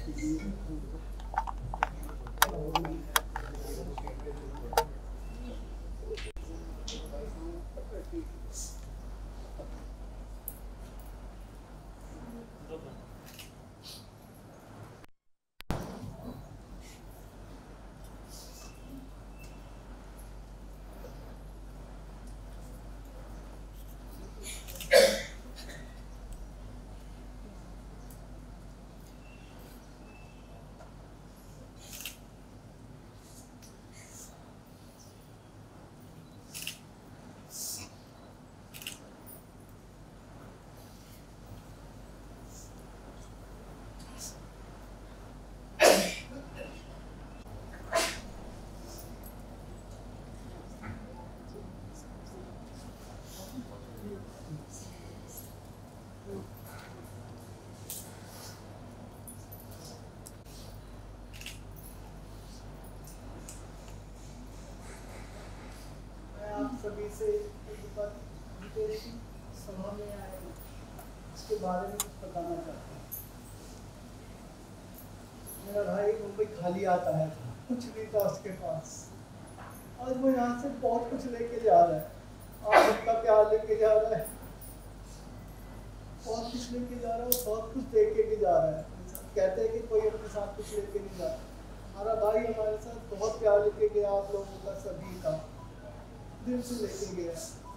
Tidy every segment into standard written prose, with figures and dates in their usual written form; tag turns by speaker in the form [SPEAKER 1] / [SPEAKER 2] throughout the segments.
[SPEAKER 1] सभी से एक बात सभा में आए इसके बारे में कुछ बताना चाहता हूँ। मेरा भाई मुंबई खाली आता है, कुछ नहीं था उसके पास। आज वो यहाँ से बहुत कुछ लेके जा रहा है। आप सबका प्यार लेके जा रहा है, बहुत कुछ लेके जा रहा है, बहुत कुछ देके भी जा रहा है। कहते हैं कि कोई अपने साथ कुछ लेके नहीं जा रहा। हमारा भाई हमारे साथ बहुत प्यार लेके गया, आप लोगों का सभी का दिल से लेके गया।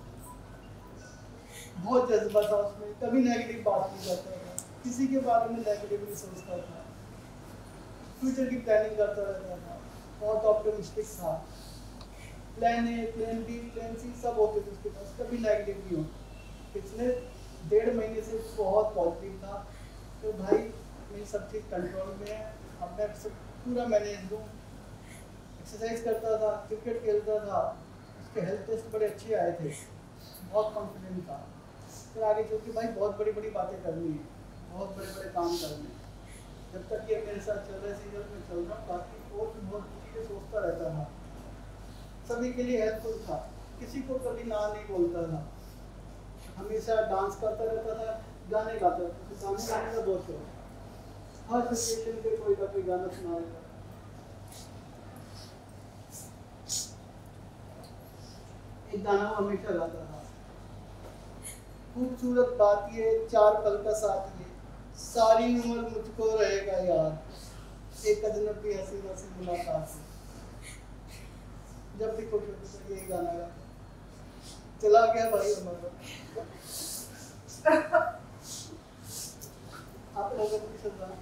[SPEAKER 1] बहुत जज्बा था उसमें, कभी नेगेटिव बात नहीं करता था, किसी के बारे में नेगेटिव नहीं सोचता था, फ्यूचर की प्लानिंग करता रहता था, बहुत ऑप्टिमिस्टिक था। Plan A, plan B, plan C सब होते थे उसके पास, कभी नेगेटिव नहीं होता। पिछले 1.5 महीने से बहुत पॉजिटिव था। तो भाई मेरी सब चीज़ कंट्रोल में है, अब मैं सब पूरा मैनेज हूँ। एक्सरसाइज करता था, क्रिकेट खेलता था, उसके हेल्थ टेस्ट बड़े अच्छे आए थे, बहुत कॉन्फिडेंट था। फिर आगे चल के भाई बहुत बड़ी बड़ी बातें करनी है, बहुत बड़े बड़े काम करने हैं। जब तक ये मेरे साथ चल रहा है, सीजन में चल रहा हूँ, बाकी और भी बहुत चीज़ें सोचता रहता था, सभी के लिए हेल्पफुल था, किसी को कभी ना नहीं बोलता था। हमेशा डांस करता रहता था, गाने गाता रहता था, गाने गाने का बहुत शौक। हर सिचुएशन पे कोई ना कोई गाना सुनाएगा। एक गाना हमेशा गाता था, खूबसूरत बात ये 4 पल का साथ ये, सारी उम्र मुझको रहेगा याद, एक अजनबी हसीना से मुलाकात है। जब भी खुश होता था यही गाना गाता। चला गया भाई हमारा। आप लोगों को श्रद्धांजलि।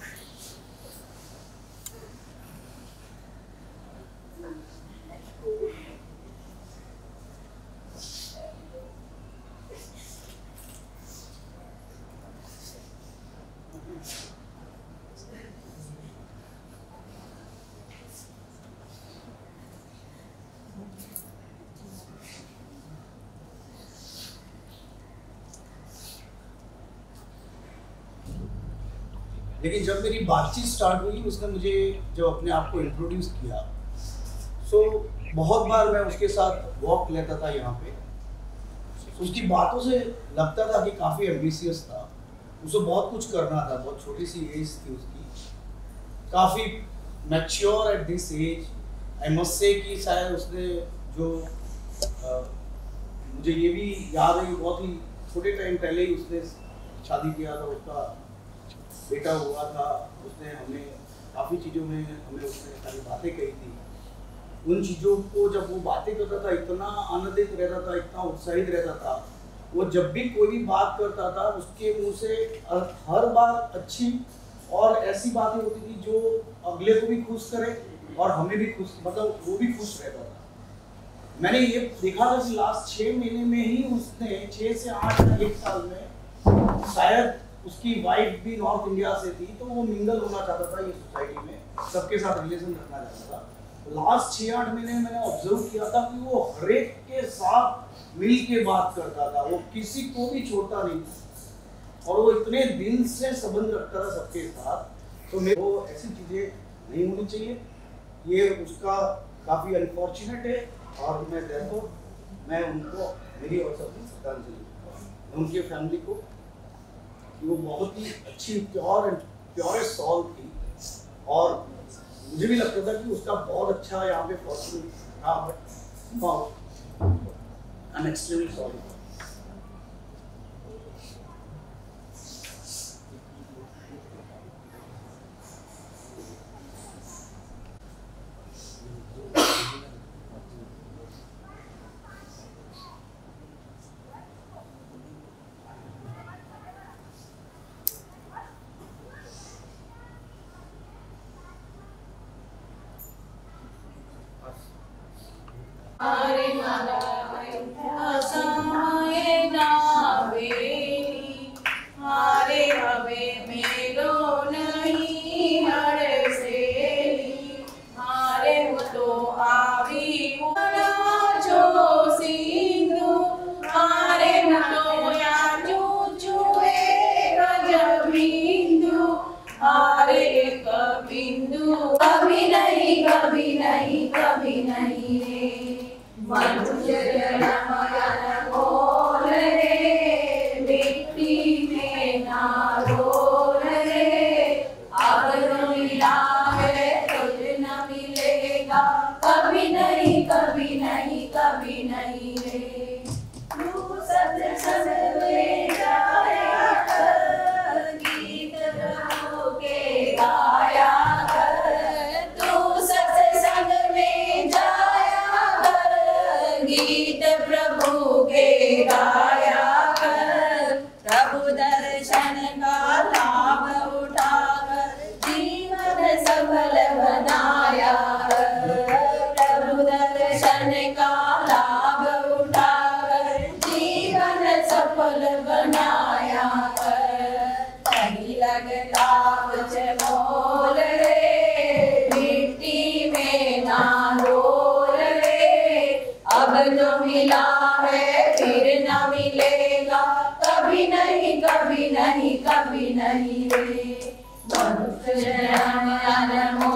[SPEAKER 2] लेकिन जब मेरी बातचीत स्टार्ट हुई, उसने मुझे जब अपने आप को इंट्रोड्यूस किया, सो बहुत बार मैं उसके साथ वॉक लेता था यहाँ पे। उसकी बातों से लगता था कि काफ़ी एम्बिशियस था, उसे बहुत कुछ करना था, बहुत छोटी सी एज थी उसकी, काफ़ी mature at this age. I must say कि शायद उसने जो मुझे ये भी याद है कि बहुत ही छोटे टाइम पहले ही उसने शादी किया था, उसका बेटा हुआ था। उसने हमें काफ़ी चीज़ों में उसने सारी बातें कही थी। उन चीज़ों को जब वो बातें करता था, इतना आनंदित रहता था, इतना उत्साहित रहता था। वो जब भी कोई भी बात करता था, उसके मुंह से हर बार अच्छी और ऐसी बातें होती थी जो अगले को भी खुश करे और हमें भी खुश, मतलब वो भी खुश रहता था। मैंने ये देखा था कि लास्ट 6 महीने में ही उसने 6 से 8 1 साल में, शायद उसकी वाइफ भी नॉर्थ इंडिया से थी, तो वो मिंगल होना चाहता था ये सोसाइटी में, सबके साथ रिलेशन रखना चाहता था। लास्ट 6-8 महीने में मैंने ऑब्जर्व किया था कि वो हर एक के साथ मिल के बात करता था, वो किसी को भी छोड़ता नहीं था और वो इतने दिल से संबंध रखता था सबके साथ। तो मेरे को ऐसी चीज़ें नहीं होनी चाहिए, ये उसका काफ़ी अनफॉर्चुनेट है। और मैं उनको मेरी और सबकी श्रद्धांजलि, उनकी फैमिली को, कि वो बहुत ही अच्छी प्योरेस्ट सॉल थी। और मुझे भी लगता था कि उसका बहुत अच्छा यहाँ पे फॉर्चून था, but I am extremely sorry.
[SPEAKER 3] हरे असहाय नावेली, हारे हवे मेरो नहीं हड़सेली, हारे हो तो आवी उड़ा जो सिंधु, हारे हो तो याजू चुए गज बिंदु, हारे एक बिंदु, कभी नहीं कभी नहीं कभी नहीं रे, मनुष्य जन्म बोल रे, मिट्टी में ना रोल रे, अब न मिला है तुझ न मिलेगा, कभी नहीं कभी नहीं कभी नहीं रे। तू सत्संग में जाया कर, गीत प्रभु के गाया कर, तू सत्संग में जाया कर, गीत प्रभु के गाया कर, प्रभु दर्शन का लाभ उठाकर जीवन सफल बनाया कर, प्रभु दर्शन का लाभ उठाकर जीवन सफल बनाया कर, नहीं लगता कुछ मोल रे, मिट्टी में ना रोल रे, अब जो मिला है फिर न मिलेगा, कभी नहीं कभी नहीं कभी नहीं रे, मनुष्य जन्म अनमोल